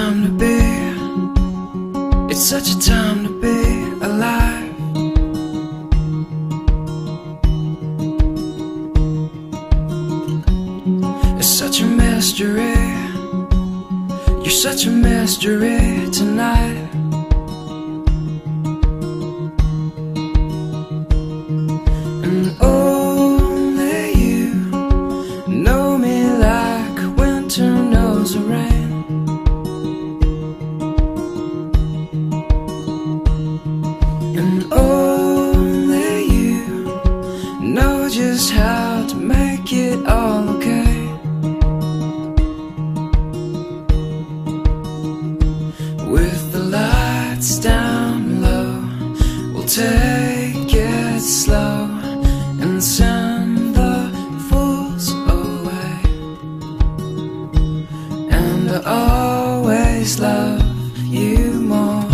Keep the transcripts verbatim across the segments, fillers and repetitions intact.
time to be, it's such a time to be alive. It's such a mystery, you're such a mystery tonight. And only you know me like winter knows the rain. And only you know just how to make it all okay. With the lights down low, we'll take it slow and send the fools away. And I always love you more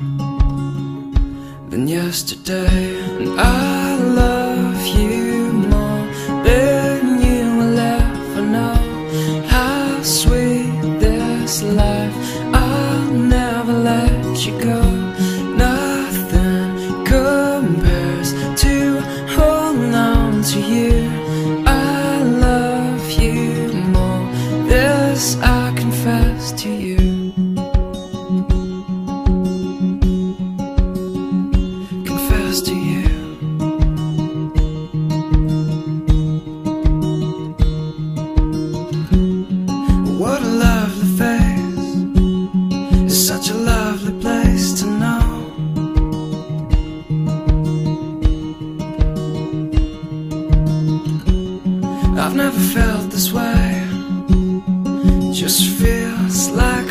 than yesterday. And I love you more than you will ever know. How sweet this life, I'll never let you go. Nothing compares to holding on to you. I love you more, this I confess to you. Confess to you. What a lovely face, it's such a lovely place to know. I've never felt this way, just feels like